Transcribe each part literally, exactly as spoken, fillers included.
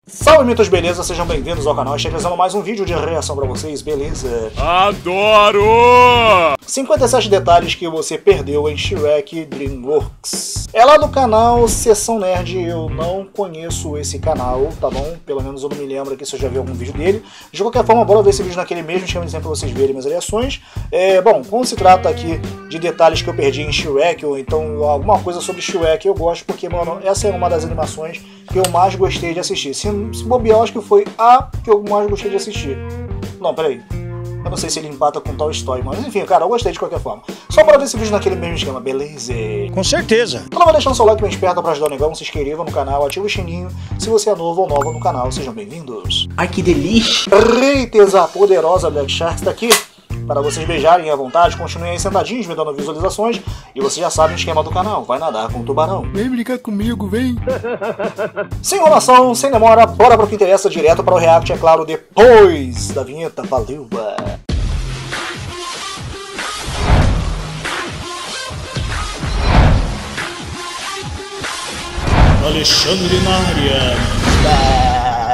Salve mitos, beleza? Sejam bem-vindos ao canal. Estou trazendo mais um vídeo de reação pra vocês, beleza? Adoro! cinquenta e sete detalhes que você perdeu em Shrek DreamWorks. É lá do canal Sessão Nerd, eu não conheço esse canal, tá bom? Pelo menos eu não me lembro aqui se eu já vi algum vídeo dele. De qualquer forma, bora ver esse vídeo naquele mesmo esquema de sempre pra vocês verem minhas reações. É, bom, como se trata aqui de detalhes que eu perdi em Shrek, ou então alguma coisa sobre Shrek, eu gosto porque, mano, essa é uma das animações que eu mais gostei de assistir. Se, se bobear, acho que foi a que eu mais gostei de assistir. Não, peraí. Eu não sei se ele empata com Toy Story, mas enfim, cara, eu gostei de qualquer forma. Só para ver esse vídeo naquele mesmo esquema, beleza? Com certeza. Então vai deixando seu like bem esperto para ajudar o negão, se inscreva no canal, ativa o sininho. Se você é novo ou nova no canal, sejam bem-vindos. Ai, que delícia. Reites, a poderosa Black Shark está aqui para vocês beijarem à vontade, continuem aí sentadinhos, me dando visualizações. E você já sabe o esquema do canal, vai nadar com o tubarão. Vem brincar comigo, vem. Sem enrolação, sem demora, bora pro que interessa, direto para o react, é claro, depois da vinheta. Valeu! Alexandre na área.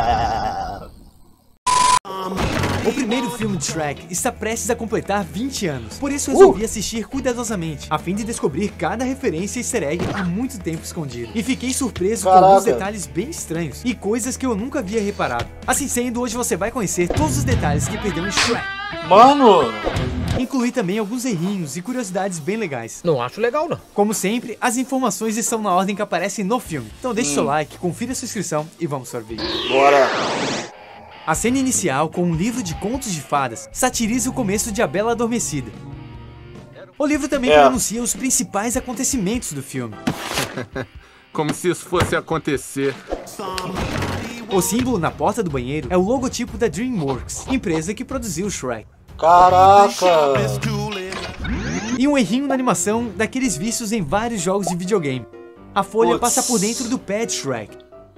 O primeiro filme de Shrek está prestes a completar vinte anos, por isso resolvi uh. assistir cuidadosamente, a fim de descobrir cada referência easter egg há muito tempo escondido. E fiquei surpreso Caraca. com alguns detalhes bem estranhos e coisas que eu nunca havia reparado. Assim sendo, hoje você vai conhecer todos os detalhes que perdeu em Shrek. Mano! Incluí também alguns errinhos e curiosidades bem legais. Não acho legal, não. Como sempre, as informações estão na ordem que aparecem no filme. Então deixe hum. seu like, confira sua inscrição e vamos para o vídeo. Bora! A cena inicial, com um livro de contos de fadas, satiriza o começo de A Bela Adormecida. O livro também é. pronuncia os principais acontecimentos do filme. Como se isso fosse acontecer. O símbolo na porta do banheiro é o logotipo da DreamWorks, empresa que produziu Shrek. Caraca! E um errinho na animação daqueles vistos em vários jogos de videogame. A folha Puts. passa por dentro do pé de Shrek.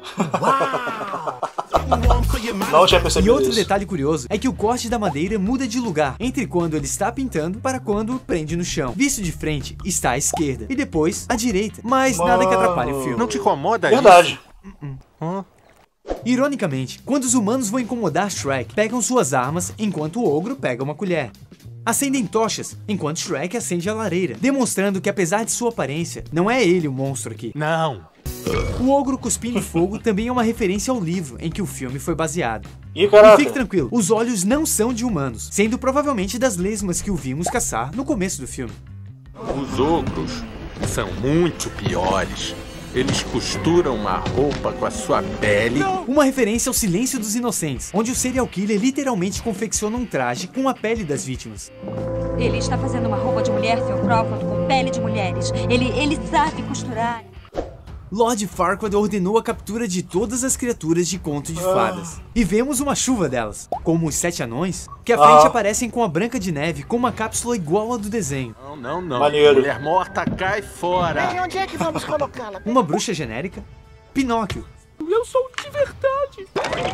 Não tinha percebido E outro isso. detalhe curioso é que o corte da madeira muda de lugar entre quando ele está pintando para quando prende no chão. Visto de frente, está à esquerda e depois à direita, mas Mano. nada que atrapalhe o filme. Não te incomoda Verdade. isso? Verdade. Ironicamente, quando os humanos vão incomodar Shrek, pegam suas armas enquanto o ogro pega uma colher. Acendem tochas, enquanto Shrek acende a lareira, demonstrando que apesar de sua aparência, não é ele o monstro aqui. Não. O ogro cuspindo fogo também é uma referência ao livro em que o filme foi baseado. Ih, caraca. E fique tranquilo, os olhos não são de humanos, sendo provavelmente das lesmas que o vimos caçar no começo do filme. Os ogros são muito piores. Eles costuram uma roupa com a sua pele. Uma referência ao Silêncio dos Inocentes, onde o serial killer literalmente confecciona um traje com a pele das vítimas. Ele está fazendo uma roupa de mulher, seu Crawford, com pele de mulheres. Ele, ele sabe costurar. Lord Farquaad ordenou a captura de todas as criaturas de conto de fadas. E vemos uma chuva delas, como os sete anões, que à frente Ah. aparecem com a Branca de Neve com uma cápsula igual à do desenho. Não, não, não. Maneiro. Mulher morta, cai fora. E onde é que vamos colocá-la? Uma bruxa genérica, Pinóquio, Eu sou de verdade.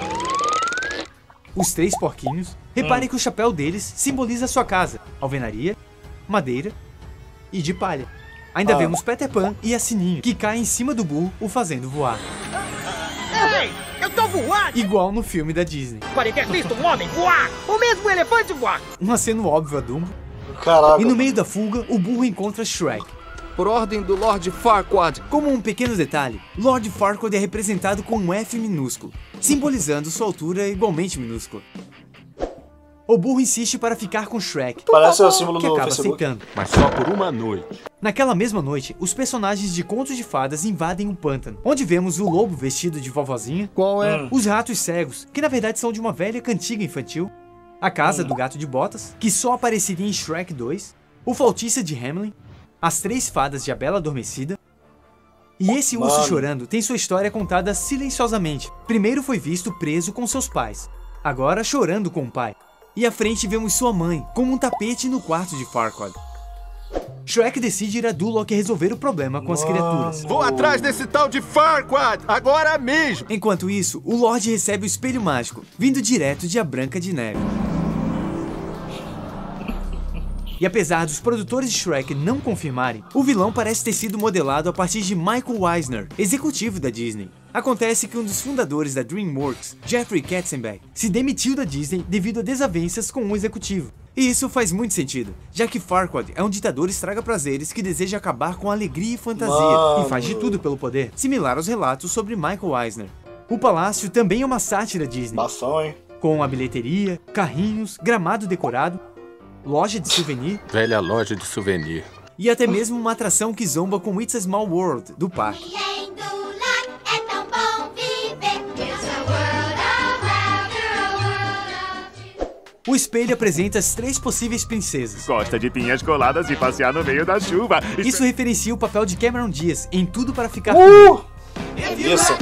os três porquinhos. Repare que o chapéu deles simboliza sua casa, alvenaria, madeira e de palha. Ainda Ah. vemos Peter Pan e a Sininho, que cai em cima do burro, o fazendo voar. Ei, eu tô voando! Igual no filme da Disney. Pode ter visto um homem voar! O mesmo elefante voar! Um aceno óbvio a Dumbo. Caraca. E no meio da fuga, o burro encontra Shrek. Por ordem do Lord Farquaad. Como um pequeno detalhe, Lord Farquaad é representado com um F minúsculo, simbolizando sua altura igualmente minúscula. O burro insiste para ficar com Shrek, Parece o símbolo que do acaba Facebook. aceitando. Mas só por uma noite. Naquela mesma noite, os personagens de Contos de Fadas invadem um pântano, onde vemos o lobo vestido de vovozinha, Qual é? Hum. os ratos cegos, que na verdade são de uma velha cantiga infantil, a casa do gato de botas, que só apareceria em Shrek dois, o flautista de Hamelin, as três fadas de A Bela Adormecida. E esse urso Mano. chorando tem sua história contada silenciosamente. Primeiro foi visto preso com seus pais, agora chorando com o pai. E à frente vemos sua mãe, como um tapete no quarto de Farquaad. Shrek decide ir a Duloc resolver o problema com as criaturas. Vou atrás desse tal de Farquaad, agora mesmo. Enquanto isso, o Lorde recebe o espelho mágico, vindo direto de A Branca de Neve. E apesar dos produtores de Shrek não confirmarem, o vilão parece ter sido modelado a partir de Michael Eisner, executivo da Disney. Acontece que um dos fundadores da DreamWorks, Jeffrey Katzenberg, se demitiu da Disney devido a desavenças com um executivo. E isso faz muito sentido, já que Farquaad é um ditador estraga-prazeres que deseja acabar com alegria e fantasia, Mano. e faz de tudo pelo poder, similar aos relatos sobre Michael Eisner. O palácio também é uma sátira Disney, Bastão, hein? com a bilheteria, carrinhos, gramado decorado, loja de souvenir Velha loja de souvenir. e até mesmo uma atração que zomba com It's a Small World do parque. O espelho apresenta as três possíveis princesas. Gosta de pinhas coladas e passear no meio da chuva. Isso referencia o papel de Cameron Diaz em Tudo para Ficar Uh! Comigo. Isso.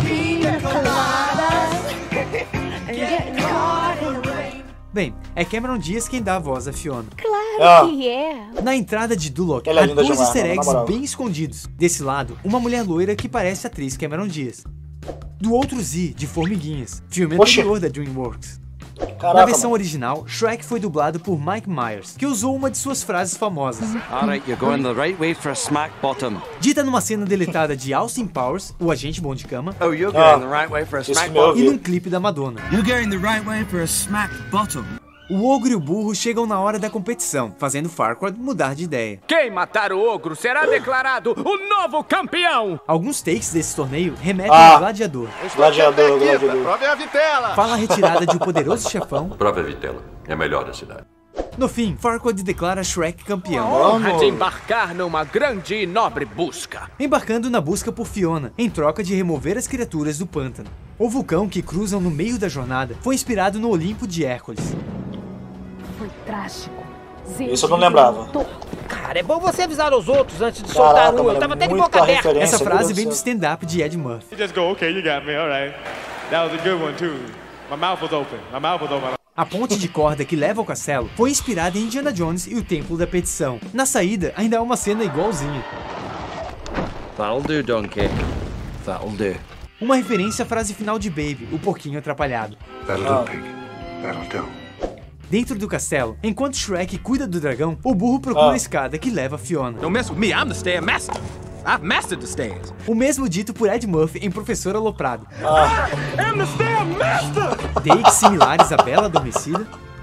Bem, é Cameron Diaz quem dá a voz a Fiona. Ah, Que é? Na entrada de Duloc, Ela é há linda dois demais, easter mano, na eggs moral. bem escondidos. Desse lado, uma mulher loira que parece a atriz Cameron Diaz. Do outro Z, de Formiguinhas, filme Oxi. anterior da DreamWorks. caraca, Na versão mano. original, Shrek foi dublado por Mike Myers, que usou uma de suas frases famosas. Alright, you're going the right way for a smack bottom. Dita numa cena deletada de Austin Powers, o agente bom de cama, Oh, you're Ah, going the right way for a isso smack que eu bottom. e ouvi. num clipe da Madonna. You're going the right way for a smack bottom. O ogro e o burro chegam na hora da competição, fazendo Farquaad mudar de ideia. Quem matar o ogro será declarado o novo campeão! Alguns takes desse torneio remetem Ah. ao gladiador. Gladiador, gladiador. Prove a vitela. Fala a retirada de um poderoso chefão. Prova a vitela. É a melhor da cidade. No fim, Farquaad declara Shrek campeão, Honra Mano. de embarcar numa grande e nobre busca. embarcando na busca por Fiona, em troca de remover as criaturas do pântano. O vulcão que cruzam no meio da jornada foi inspirado no Olimpo de Hércules. Foi trágico. Isso eu não lembrava. Cara, é bom você avisar os outros antes de soltar Caraca, um. Eu mano, tava até de muita boca aberta. referência. Essa meu frase Deus vem do do céu. stand-up de Ed Murphy. You just go, okay, you got me, alright. That was a good one too. My mouth was open. My mouth was open. A ponte de corda que leva ao castelo foi inspirada em Indiana Jones e o Templo da Petição. Na saída, ainda há uma cena igualzinha. That'll do, donkey. That'll do. Uma referência à frase final de Baby, o porquinho atrapalhado. That'll Ah. do, pig. That'll do. Dentro do castelo, enquanto Shrek cuida do dragão, o burro procura Ah. a escada que leva a Fiona. Don't mess with me, I'm the stair master. I've mastered the stairs. O mesmo dito por Ed Murphy em Professor Aloprado. I'm the stair master! Takes similares à Bela Adormecida.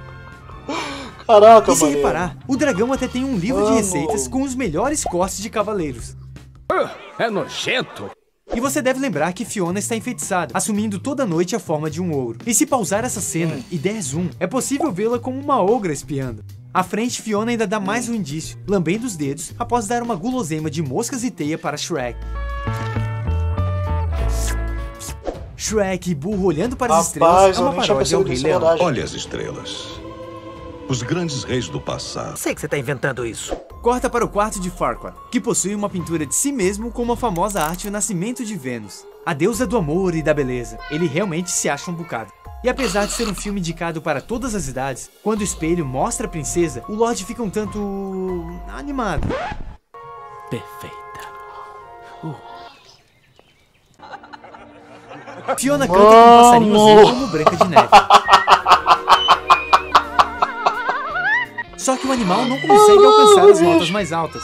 Caraca, E se mano. reparar, o dragão até tem um livro de Mano. receitas com os melhores cortes de cavaleiros. Uh, é nojento. E você deve lembrar que Fiona está enfeitiçada, assumindo toda noite a forma de um ogro. E se pausar essa cena e der zoom, é possível vê-la como uma ogra espiando. À frente, Fiona ainda dá mais um indício, lambendo os dedos após dar uma guloseima de moscas e teia para Shrek. Shrek e burro olhando para as Rapaz, estrelas é eu uma nem tinha paródia ao percebido Rei isso, é Leão. verdade. Olha as estrelas. Os grandes reis do passado. Sei que você tá inventando isso. Corta para o quarto de Farquaad, que possui uma pintura de si mesmo com a famosa arte O Nascimento de Vênus, a deusa do amor e da beleza. Ele realmente se acha um bocado. E apesar de ser um filme indicado para todas as idades, quando o espelho mostra a princesa, o Lorde fica um tanto... animado. Perfeita. Fiona canta com um passarinho azul como Branca de Neve. Só que o animal não consegue alcançar as notas mais altas.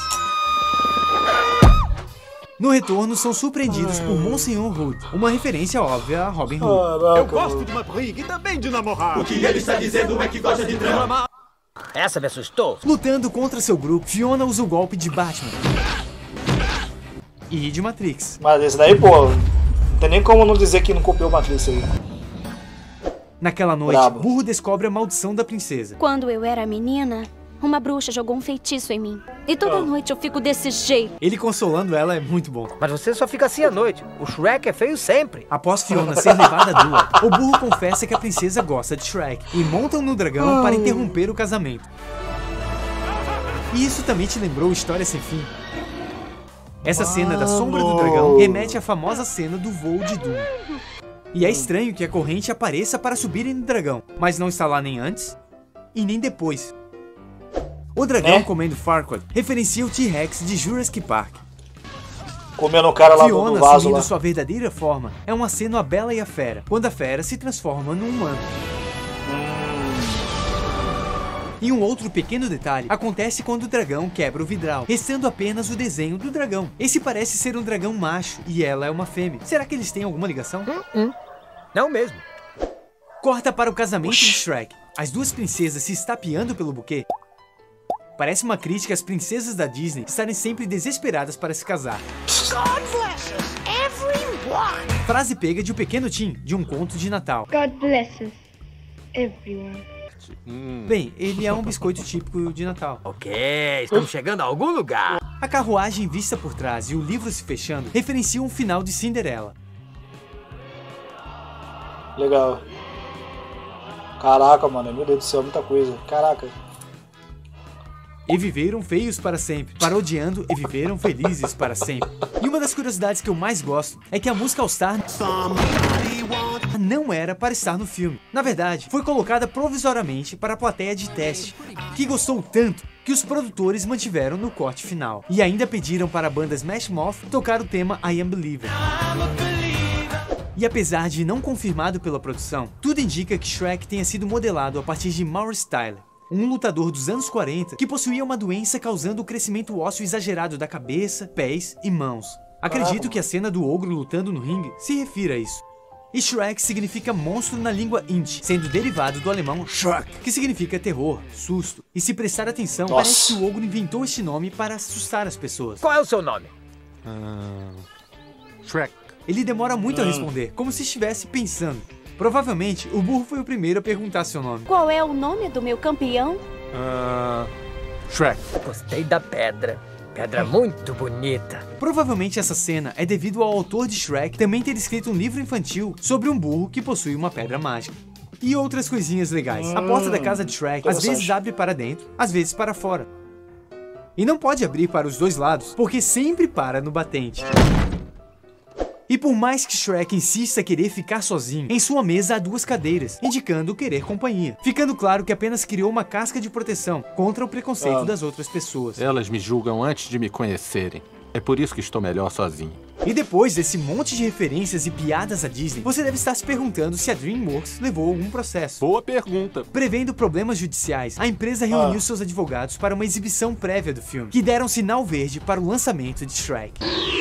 No retorno, são surpreendidos por Monsenhor Hood, uma referência óbvia a Robin Hood. Caraca, Eu gosto mano. de uma briga e também de namorar. O que ele está dizendo é que gosta de drama. Essa me assustou. Lutando contra seu grupo, Fiona usa o golpe de Batman e de Matrix. Mas esse daí, pô, não tem nem como não dizer que não copiou o Matrix aí. Naquela noite, Brabo. Burro descobre a maldição da princesa. Quando eu era menina, uma bruxa jogou um feitiço em mim. E toda Ah. noite eu fico desse jeito. Ele consolando ela é muito bom. Mas você só fica assim à noite. O Shrek é feio sempre. Após Fiona ser levada à dua, o burro confessa que a princesa gosta de Shrek e montam no dragão para interromper o casamento. E isso também te lembrou História Sem Fim? Essa cena da sombra do dragão remete à famosa cena do voo de Doom. E é estranho que a corrente apareça para subirem no dragão, mas não está lá nem antes e nem depois. O dragão É? comendo Farquaad referencia o T-Rex de Jurassic Park. Comendo o cara lá do, Fiona do vaso assumindo lá. sua verdadeira forma é um aceno a Bela e a Fera, quando a Fera se transforma num humano. E um outro pequeno detalhe acontece quando o dragão quebra o vidral, restando apenas o desenho do dragão. Esse parece ser um dragão macho e ela é uma fêmea. Será que eles têm alguma ligação? Hum, hum. Não mesmo. Corta para o casamento de Shrek. As duas princesas se estapeando pelo buquê. Parece uma crítica às princesas da Disney estarem sempre desesperadas para se casar. God bless us, everyone. Frase pega de O Pequeno Tim, de um conto de Natal. God bless us, everyone. Hum. Bem, ele é um biscoito típico de Natal. Ok, estamos chegando a algum lugar. A carruagem vista por trás e o livro se fechando referenciam o final de Cinderela. Legal. Caraca, mano, meu Deus do céu, muita coisa. Caraca. E viveram feios para sempre, parodiando E Viveram Felizes para Sempre. E uma das curiosidades que eu mais gosto é que a música All Star não era para estar no filme. Na verdade, foi colocada provisoriamente para a plateia de teste, que gostou tanto que os produtores mantiveram no corte final. E ainda pediram para a banda Smash Mouth tocar o tema I Am Believer. E apesar de não confirmado pela produção, tudo indica que Shrek tenha sido modelado a partir de Maurice Tyler, um lutador dos anos quarenta que possuía uma doença causando o crescimento ósseo exagerado da cabeça, pés e mãos. Acredito que a cena do ogro lutando no ringue se refira a isso. E Shrek significa monstro na língua Inti, sendo derivado do alemão Schreck, que significa terror, susto. E se prestar atenção, Nossa. parece que o ogro inventou este nome para assustar as pessoas. Qual é o seu nome? Uh... Shrek. Ele demora muito hum. a responder, como se estivesse pensando. Provavelmente, o burro foi o primeiro a perguntar seu nome. Qual é o nome do meu campeão? Uh, Shrek. Gostei da pedra. Pedra muito bonita. Provavelmente essa cena é devido ao autor de Shrek também ter escrito um livro infantil sobre um burro que possui uma pedra mágica. E outras coisinhas legais. Hum, a porta da casa de Shrek às vezes abre para dentro, às vezes para fora. E não pode abrir para os dois lados, porque sempre para no batente. E por mais que Shrek insista querer ficar sozinho, em sua mesa há duas cadeiras, indicando querer companhia. Ficando claro que apenas criou uma casca de proteção contra o preconceito ah. das outras pessoas. Elas me julgam antes de me conhecerem. É por isso que estou melhor sozinho. E depois desse monte de referências e piadas à Disney, você deve estar se perguntando se a DreamWorks levou algum processo. Boa pergunta. Prevendo problemas judiciais, a empresa reuniu ah. seus advogados para uma exibição prévia do filme, que deram sinal verde para o lançamento de Shrek.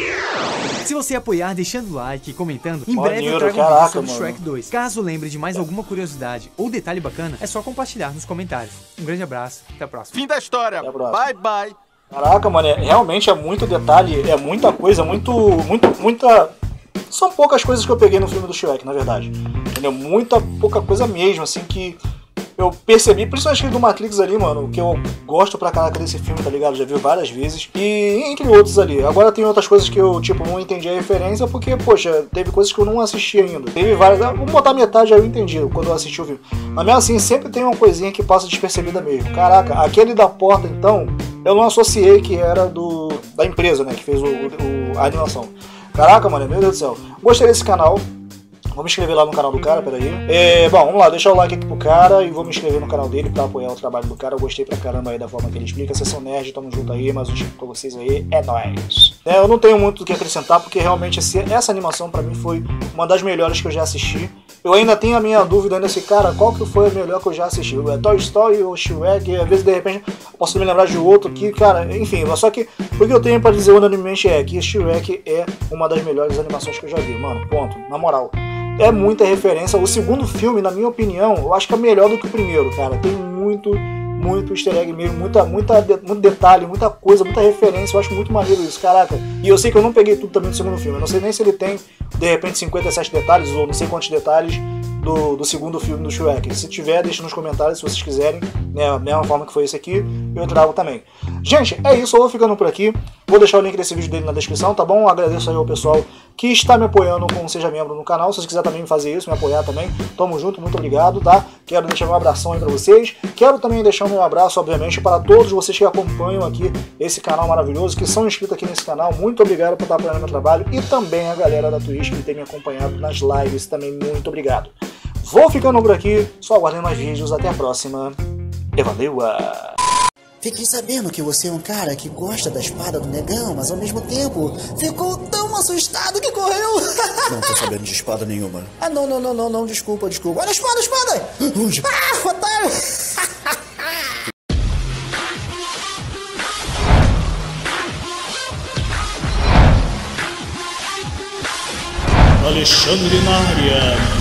Se você apoiar deixando o like e comentando, em breve eu trago um vídeo sobre Shrek dois. Caso lembre de mais alguma curiosidade ou detalhe bacana, é só compartilhar nos comentários. Um grande abraço, até a próxima. Fim da história, bye bye. Caraca, mano, é, realmente é muito detalhe, é muita coisa, muito, muito, muita... São poucas coisas que eu peguei no filme do Shrek, na verdade. Entendeu? Muita, pouca coisa mesmo, assim, que eu percebi, principalmente do Matrix ali, mano, que eu gosto pra caraca desse filme, tá ligado? Já vi várias vezes. E entre outros ali. Agora tem outras coisas que eu, tipo, não entendi a referência, porque, poxa, teve coisas que eu não assisti ainda. Teve várias, vou botar metade aí, eu entendi quando eu assisti o filme. Mas mesmo assim, sempre tem uma coisinha que passa despercebida mesmo. Caraca, aquele da porta, então, eu não associei que era do da empresa, né, que fez o, o, a animação. Caraca, mano, meu Deus do céu. Gostei desse canal. Vou me inscrever lá no canal do cara, peraí. É, bom, vamos lá, deixar o like aqui pro cara e vou me inscrever no canal dele pra apoiar o trabalho do cara. Eu gostei pra caramba aí da forma que ele explica. Sessão Nerd, tamo junto aí, mais um tipo pra vocês aí, é nóis. É, eu não tenho muito o que acrescentar, porque realmente esse, essa animação pra mim foi uma das melhores que eu já assisti. Eu ainda tenho a minha dúvida ainda se, cara, qual que foi a melhor que eu já assisti? É Toy Story ou Shrek? Às vezes, de repente, posso me lembrar de outro que, cara, enfim. Só que o que eu tenho pra dizer unanimemente é que Shrek é uma das melhores animações que eu já vi, mano, ponto, na moral. É muita referência. O segundo filme, na minha opinião, eu acho que é melhor do que o primeiro, cara. Tem muito, muito easter egg mesmo, muita, muita, muito detalhe, muita coisa, muita referência. Eu acho muito maneiro isso, caraca. E eu sei que eu não peguei tudo também do segundo filme. Eu não sei nem se ele tem, de repente, cinquenta e sete detalhes ou não sei quantos detalhes do, do segundo filme do Shrek. Se tiver, deixa nos comentários se vocês quiserem, né, a mesma forma que foi esse aqui, eu trago também. Gente, é isso, eu vou ficando por aqui. Vou deixar o link desse vídeo dele na descrição, tá bom? Agradeço aí ao pessoal que está me apoiando com Seja Membro no canal. Se você quiser também fazer isso, me apoiar também, tamo junto, muito obrigado, tá? Quero deixar um abração aí pra vocês. Quero também deixar um abraço, obviamente, para todos vocês que acompanham aqui esse canal maravilhoso, que são inscritos aqui nesse canal. Muito obrigado por estar apoiando meu trabalho. E também a galera da Twitch que tem me acompanhado nas lives, também muito obrigado. Vou ficando por aqui, só aguardem mais vídeos, até a próxima. E valeu! Fiquei sabendo que você é um cara que gosta da espada do negão, mas ao mesmo tempo ficou tão assustado que correu. Não tô sabendo de espada nenhuma. Ah, não, não, não, não, não, desculpa, desculpa. Olha a espada, a espada! Onde? Ah, otário! Alexandre na área.